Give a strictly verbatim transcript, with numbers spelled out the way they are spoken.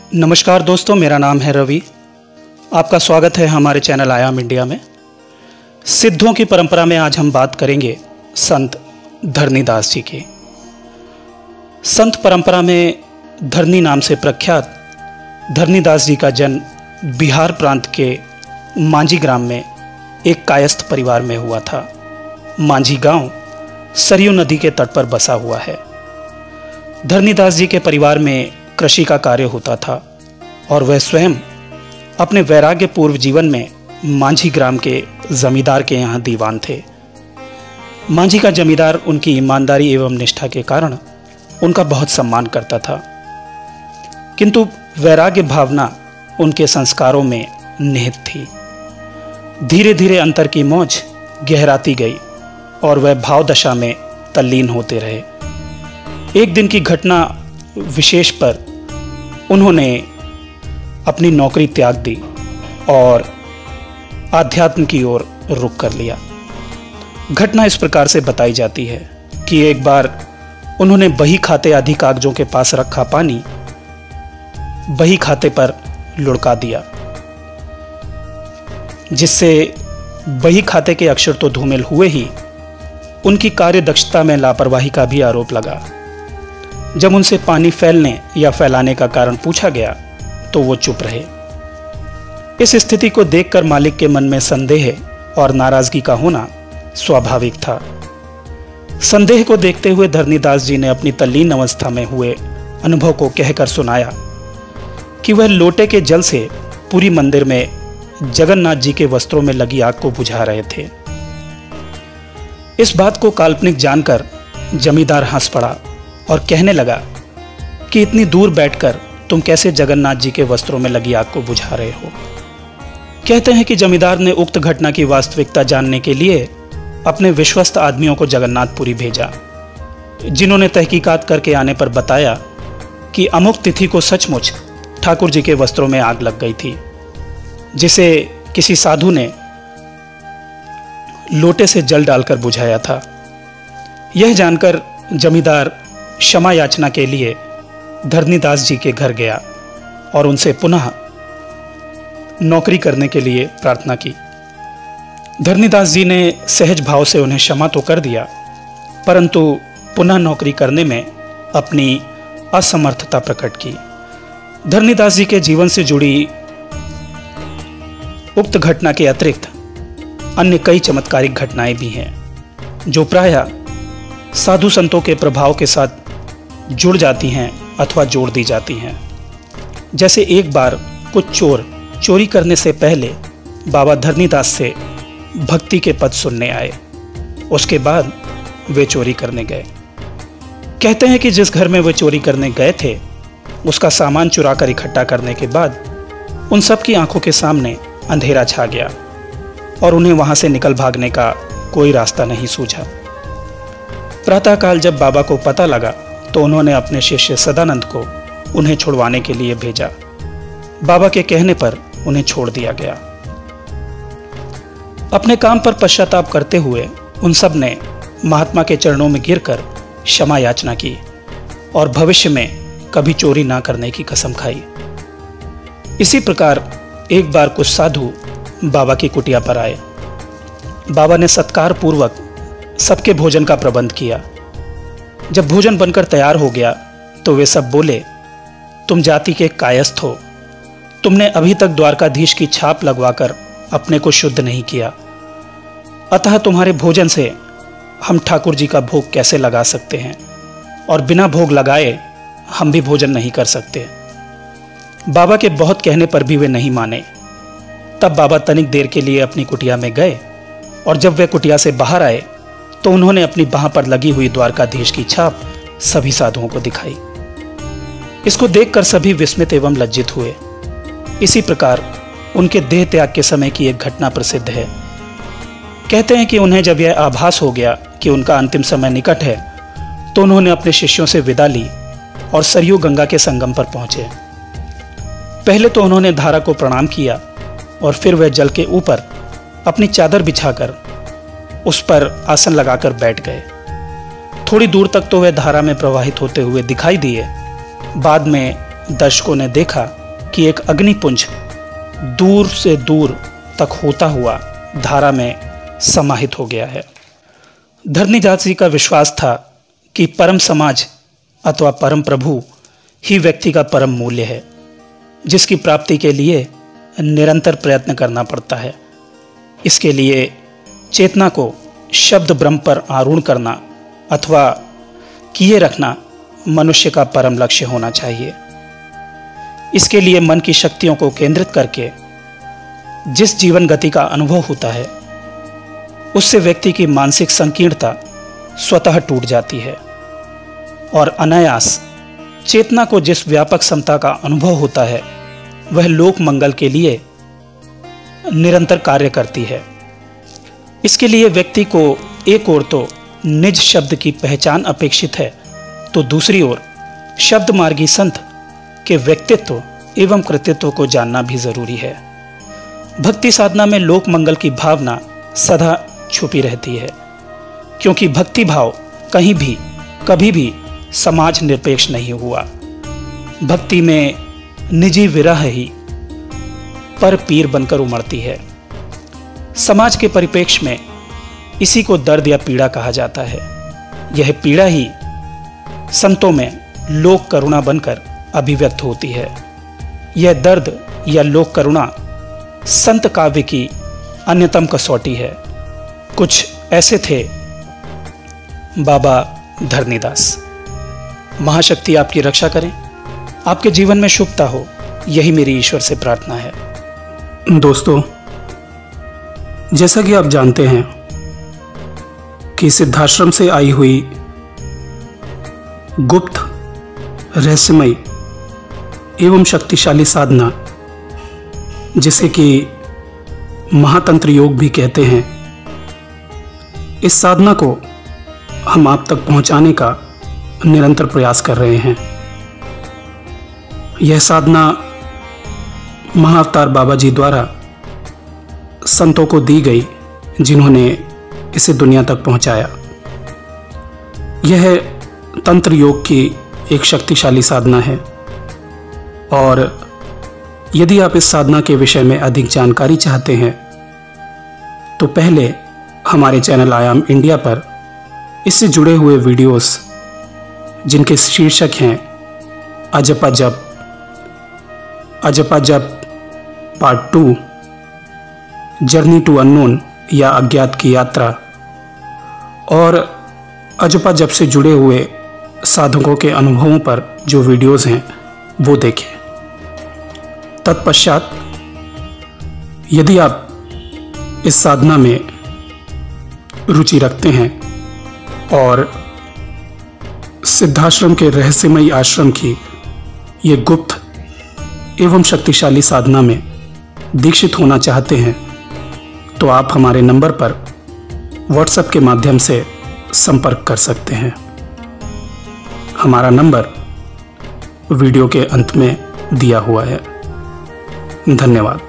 नमस्कार दोस्तों, मेरा नाम है रवि। आपका स्वागत है हमारे चैनल आयाम इंडिया में। सिद्धों की परंपरा में आज हम बात करेंगे संत धरनीदास जी की। संत परंपरा में धरनी नाम से प्रख्यात धरनीदास जी का जन्म बिहार प्रांत के मांझी ग्राम में एक कायस्थ परिवार में हुआ था। मांझी गांव सरयू नदी के तट पर बसा हुआ है। धरनीदास जी के परिवार में कृषि का कार्य होता था और वह स्वयं अपने वैराग्य पूर्व जीवन में मांझी ग्राम के जमींदार के यहाँ दीवान थे। मांझी का जमींदार उनकी ईमानदारी एवं निष्ठा के कारण उनका बहुत सम्मान करता था, किंतु वैराग्य भावना उनके संस्कारों में निहित थी। धीरे धीरे अंतर की मौज गहराती गई और वह भाव दशा में तल्लीन होते रहे। एक दिन की घटना विशेष पर उन्होंने अपनी नौकरी त्याग दी और आध्यात्म की ओर रुख कर लिया। घटना इस प्रकार से बताई जाती है कि एक बार उन्होंने बही खाते आदि कागजों के पास रखा पानी बही खाते पर लुढ़का दिया, जिससे बही खाते के अक्षर तो धूमिल हुए ही, उनकी कार्य दक्षता में लापरवाही का भी आरोप लगा। जब उनसे पानी फैलने या फैलाने का कारण पूछा गया तो वो चुप रहे। इस स्थिति को देखकर मालिक के मन में संदेह और नाराजगी का होना स्वाभाविक था। संदेह को देखते हुए धरनीदास जी ने अपनी तल्लीन अवस्था में हुए अनुभव को कहकर सुनाया कि वह लोटे के जल से पूरी मंदिर में जगन्नाथ जी के वस्त्रों में लगी आग को बुझा रहे थे। इस बात को काल्पनिक जानकर जमींदार हंस पड़ा और कहने लगा कि इतनी दूर बैठकर तुम कैसे जगन्नाथ जी के वस्त्रों में लगी आग को बुझा रहे हो। कहते हैं कि जमींदार ने उक्त घटना की वास्तविकता जानने के लिए अपने विश्वस्त आदमियों को जगन्नाथपुरी भेजा, जिन्होंने तहकीकात करके आने पर बताया कि अमुक तिथि को सचमुच ठाकुर जी के वस्त्रों में आग लग गई थी, जिसे किसी साधु ने लोटे से जल डालकर बुझाया था। यह जानकर जमींदार क्षमा याचना के लिए धरनीदास जी के घर गया और उनसे पुनः नौकरी करने के लिए प्रार्थना की। धरनीदास जी ने सहज भाव से उन्हें क्षमा तो कर दिया, परंतु पुनः नौकरी करने में अपनी असमर्थता प्रकट की। धरनीदास जी के जीवन से जुड़ी उक्त घटना के अतिरिक्त अन्य कई चमत्कारिक घटनाएं भी हैं, जो प्रायः साधु संतों के प्रभाव के साथ जुड़ जाती हैं अथवा जोड़ दी जाती हैं। जैसे एक बार कुछ चोर चोरी करने से पहले बाबा धरनीदास से भक्ति के पद सुनने आए। उसके बाद वे चोरी करने गए। कहते हैं कि जिस घर में वे चोरी करने गए थे, उसका सामान चुरा कर इकट्ठा करने के बाद उन सब की आंखों के सामने अंधेरा छा गया और उन्हें वहां से निकल भागने का कोई रास्ता नहीं सूझा। प्रातःकाल जब बाबा को पता लगा तो उन्होंने अपने शिष्य सदानंद को उन्हें छुड़वाने के लिए भेजा। बाबा के कहने पर उन्हें छोड़ दिया गया। अपने काम पर पश्चाताप करते हुए उन सब ने महात्मा के चरणों में गिरकर क्षमा याचना की और भविष्य में कभी चोरी ना करने की कसम खाई। इसी प्रकार एक बार कुछ साधु बाबा की कुटिया पर आए। बाबा ने सत्कार पूर्वक सबके भोजन का प्रबंध किया। जब भोजन बनकर तैयार हो गया तो वे सब बोले, तुम जाति के कायस्थ हो, तुमने अभी तक द्वारकाधीश की छाप लगवाकर अपने को शुद्ध नहीं किया, अतः तुम्हारे भोजन से हम ठाकुर जी का भोग कैसे लगा सकते हैं, और बिना भोग लगाए हम भी भोजन नहीं कर सकते। बाबा के बहुत कहने पर भी वे नहीं माने। तब बाबा तनिक देर के लिए अपनी कुटिया में गए और जब वे कुटिया से बाहर आए तो उन्होंने अपनी बाह पर लगी हुई द्वारकाधीश की छाप सभी साधुओं को दिखाई। इसको देखकर सभी विस्मित एवं लज्जित हुए। इसी प्रकार उनके देह त्याग के समय की एक घटना प्रसिद्ध है। कहते हैं कि उन्हें जब यह आभास हो गया कि उनका अंतिम समय निकट है तो उन्होंने अपने शिष्यों से विदा ली और सरयू गंगा के संगम पर पहुंचे। पहले तो उन्होंने धारा को प्रणाम किया और फिर वह जल के ऊपर अपनी चादर बिछाकर उस पर आसन लगाकर बैठ गए। थोड़ी दूर तक तो वह धारा में प्रवाहित होते हुए दिखाई दिए। बाद में दर्शकों ने देखा कि एक अग्निपुंज दूर से दूर तक होता हुआ धारा में समाहित हो गया है। धर्नीदास जी का विश्वास था कि परम समाज अथवा परम प्रभु ही व्यक्ति का परम मूल्य है, जिसकी प्राप्ति के लिए निरंतर प्रयत्न करना पड़ता है। इसके लिए चेतना को शब्द ब्रह्म पर आरूढ़ करना अथवा किए रखना मनुष्य का परम लक्ष्य होना चाहिए। इसके लिए मन की शक्तियों को केंद्रित करके जिस जीवन गति का अनुभव होता है, उससे व्यक्ति की मानसिक संकीर्णता स्वतः टूट जाती है और अनायास चेतना को जिस व्यापक समता का अनुभव होता है, वह लोक मंगल के लिए निरंतर कार्य करती है। इसके लिए व्यक्ति को एक ओर तो निज शब्द की पहचान अपेक्षित है, तो दूसरी ओर शब्द मार्गी संत के व्यक्तित्व एवं कृतित्व को जानना भी जरूरी है। भक्ति साधना में लोक मंगल की भावना सदा छुपी रहती है, क्योंकि भक्ति भाव कहीं भी कभी भी समाज निरपेक्ष नहीं हुआ। भक्ति में निजी विरह ही पर पीर बनकर उमड़ती है। समाज के परिप्रेक्ष्य में इसी को दर्द या पीड़ा कहा जाता है। यह पीड़ा ही संतों में लोक करुणा बनकर अभिव्यक्त होती है। यह दर्द या लोक करुणा संत काव्य की अन्यतम कसौटी है। कुछ ऐसे थे बाबा धर्नीदास। महाशक्ति आपकी रक्षा करें, आपके जीवन में शुभता हो, यही मेरी ईश्वर से प्रार्थना है। दोस्तों, जैसा कि आप जानते हैं कि सिद्धाश्रम से आई हुई गुप्त, रहस्यमय एवं शक्तिशाली साधना, जिसे कि महातंत्र योग भी कहते हैं, इस साधना को हम आप तक पहुंचाने का निरंतर प्रयास कर रहे हैं। यह साधना महाअवतार बाबा जी द्वारा संतों को दी गई, जिन्होंने इसे दुनिया तक पहुंचाया। यह तंत्र योग की एक शक्तिशाली साधना है और यदि आप इस साधना के विषय में अधिक जानकारी चाहते हैं तो पहले हमारे चैनल आयाम इंडिया पर इससे जुड़े हुए वीडियोस, जिनके शीर्षक हैं अजपा जप, अजपा जप part two, journey to unknown या अज्ञात की यात्रा, और अजपा जप से जुड़े हुए साधकों के अनुभवों पर जो वीडियोस हैं वो देखें। तत्पश्चात यदि आप इस साधना में रुचि रखते हैं और सिद्धाश्रम के रहस्यमयी आश्रम की ये गुप्त एवं शक्तिशाली साधना में दीक्षित होना चाहते हैं, तो आप हमारे नंबर पर व्हाट्सएप के माध्यम से संपर्क कर सकते हैं। हमारा नंबर वीडियो के अंत में दिया हुआ है। धन्यवाद।